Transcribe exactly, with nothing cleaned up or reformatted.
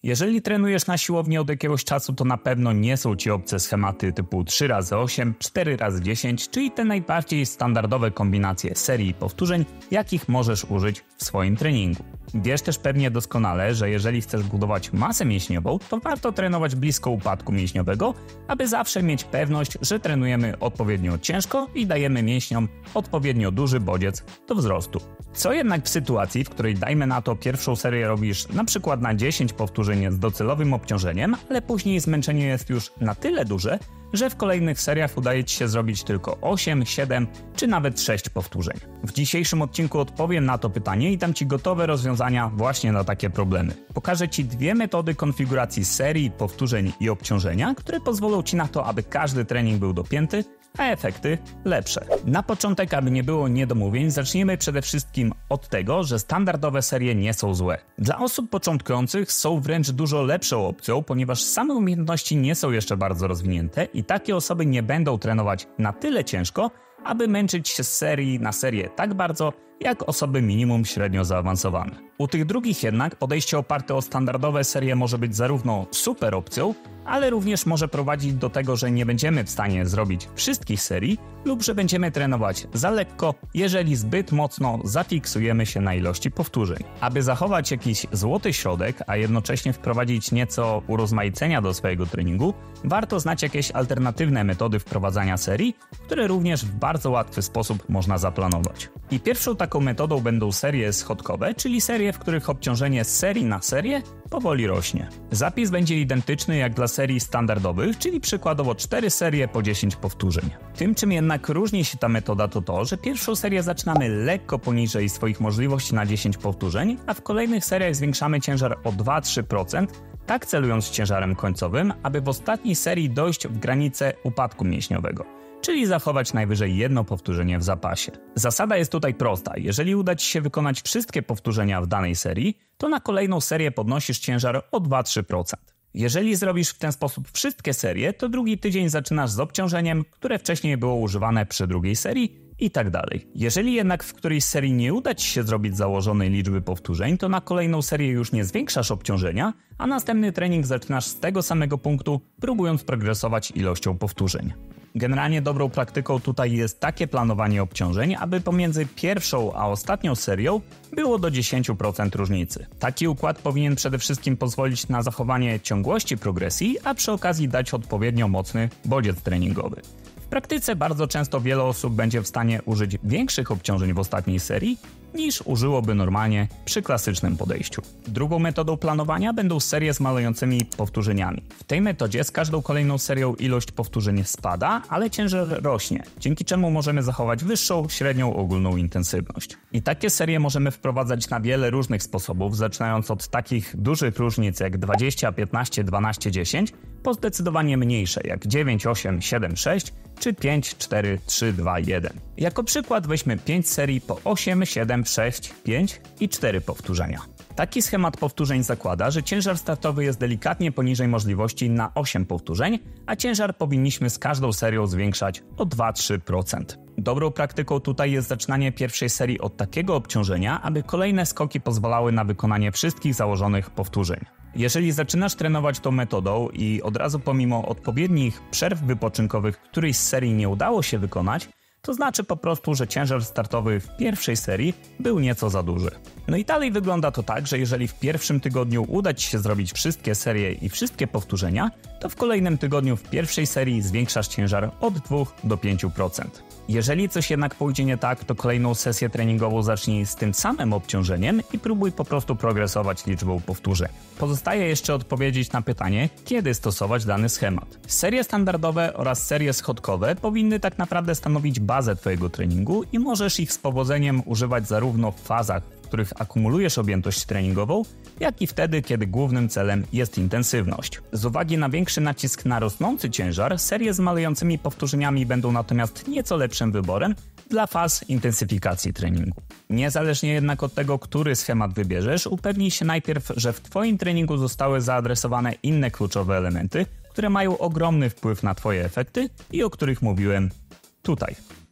Jeżeli trenujesz na siłowni od jakiegoś czasu, to na pewno nie są Ci obce schematy typu trzy razy osiem, cztery razy dziesięć, czyli te najbardziej standardowe kombinacje serii i powtórzeń, jakich możesz użyć w swoim treningu. Wiesz też pewnie doskonale, że jeżeli chcesz budować masę mięśniową, to warto trenować blisko upadku mięśniowego, aby zawsze mieć pewność, że trenujemy odpowiednio ciężko i dajemy mięśniom odpowiednio duży bodziec do wzrostu. Co jednak w sytuacji, w której dajmy na to pierwszą serię robisz na przykład na dziesięć powtórzeń z docelowym obciążeniem, ale później zmęczenie jest już na tyle duże, że w kolejnych seriach udaje Ci się zrobić tylko osiem, siedem czy nawet sześć powtórzeń. W dzisiejszym odcinku odpowiem na to pytanie i dam Ci gotowe rozwiązania właśnie na takie problemy. Pokażę Ci dwie metody konfiguracji serii, powtórzeń i obciążenia, które pozwolą Ci na to, aby każdy trening był dopięty, a efekty lepsze. Na początek, aby nie było niedomówień, zaczniemy przede wszystkim od tego, że standardowe serie nie są złe. Dla osób początkujących są wręcz dużo lepszą opcją, ponieważ same umiejętności nie są jeszcze bardzo rozwinięte i takie osoby nie będą trenować na tyle ciężko, aby męczyć się z serii na serię tak bardzo, jak osoby minimum średnio zaawansowane. U tych drugich jednak podejście oparte o standardowe serie może być zarówno super opcją, ale również może prowadzić do tego, że nie będziemy w stanie zrobić wszystkich serii lub że będziemy trenować za lekko, jeżeli zbyt mocno zafiksujemy się na ilości powtórzeń. Aby zachować jakiś złoty środek, a jednocześnie wprowadzić nieco urozmaicenia do swojego treningu, warto znać jakieś alternatywne metody wprowadzania serii, które również w bardzo łatwy sposób można zaplanować. I pierwszą taką metodą będą serie schodkowe, czyli serie, w których obciążenie z serii na serię powoli rośnie. Zapis będzie identyczny jak dla serii standardowych, czyli przykładowo cztery serie po dziesięć powtórzeń. Tym, czym jednak różni się ta metoda, to to, że pierwszą serię zaczynamy lekko poniżej swoich możliwości na dziesięć powtórzeń, a w kolejnych seriach zwiększamy ciężar o dwa do trzech procent, tak celując ciężarem końcowym, aby w ostatniej serii dojść w granicę upadku mięśniowego, czyli zachować najwyżej jedno powtórzenie w zapasie. Zasada jest tutaj prosta. Jeżeli uda Ci się wykonać wszystkie powtórzenia w danej serii, to na kolejną serię podnosisz ciężar o dwa do trzech procent. Jeżeli zrobisz w ten sposób wszystkie serie, to drugi tydzień zaczynasz z obciążeniem, które wcześniej było używane przy drugiej serii i tak dalej. Jeżeli jednak w którejś serii nie uda Ci się zrobić założonej liczby powtórzeń, to na kolejną serię już nie zwiększasz obciążenia, a następny trening zaczynasz z tego samego punktu, próbując progresować ilością powtórzeń. Generalnie dobrą praktyką tutaj jest takie planowanie obciążeń, aby pomiędzy pierwszą a ostatnią serią było do dziesięć procent różnicy. Taki układ powinien przede wszystkim pozwolić na zachowanie ciągłości progresji, a przy okazji dać odpowiednio mocny bodziec treningowy. W praktyce bardzo często wiele osób będzie w stanie użyć większych obciążeń w ostatniej serii, niż użyłoby normalnie przy klasycznym podejściu. Drugą metodą planowania będą serie z malejącymi powtórzeniami. W tej metodzie z każdą kolejną serią ilość powtórzeń spada, ale ciężar rośnie, dzięki czemu możemy zachować wyższą, średnią ogólną intensywność. I takie serie możemy wprowadzać na wiele różnych sposobów, zaczynając od takich dużych różnic jak dwadzieścia, piętnaście, dwanaście, dziesięć, po zdecydowanie mniejsze jak dziewięć, osiem, siedem, sześć czy pięć, cztery, trzy, dwa, jeden. Jako przykład weźmy pięć serii po osiem, siedem, sześć, pięć i cztery powtórzenia. Taki schemat powtórzeń zakłada, że ciężar startowy jest delikatnie poniżej możliwości na osiem powtórzeń, a ciężar powinniśmy z każdą serią zwiększać o dwa do trzech procent. Dobrą praktyką tutaj jest zaczynanie pierwszej serii od takiego obciążenia, aby kolejne skoki pozwalały na wykonanie wszystkich założonych powtórzeń. Jeżeli zaczynasz trenować tą metodą i od razu pomimo odpowiednich przerw wypoczynkowych którejś z serii nie udało się wykonać, to znaczy po prostu, że ciężar startowy w pierwszej serii był nieco za duży. No i dalej wygląda to tak, że jeżeli w pierwszym tygodniu uda Ci się zrobić wszystkie serie i wszystkie powtórzenia, to w kolejnym tygodniu w pierwszej serii zwiększasz ciężar od dwa do pięciu procent. Jeżeli coś jednak pójdzie nie tak, to kolejną sesję treningową zacznij z tym samym obciążeniem i próbuj po prostu progresować liczbą powtórzeń. Pozostaje jeszcze odpowiedzieć na pytanie, kiedy stosować dany schemat. Serie standardowe oraz serie schodkowe powinny tak naprawdę stanowić bazę Twojego treningu i możesz ich z powodzeniem używać zarówno w fazach, w których akumulujesz objętość treningową, jak i wtedy, kiedy głównym celem jest intensywność. Z uwagi na większy nacisk na rosnący ciężar, serie z malejącymi powtórzeniami będą natomiast nieco lepszym wyborem dla faz intensyfikacji treningu. Niezależnie jednak od tego, który schemat wybierzesz, upewnij się najpierw, że w Twoim treningu zostały zaadresowane inne kluczowe elementy, które mają ogromny wpływ na Twoje efekty i o których mówiłem tutaj.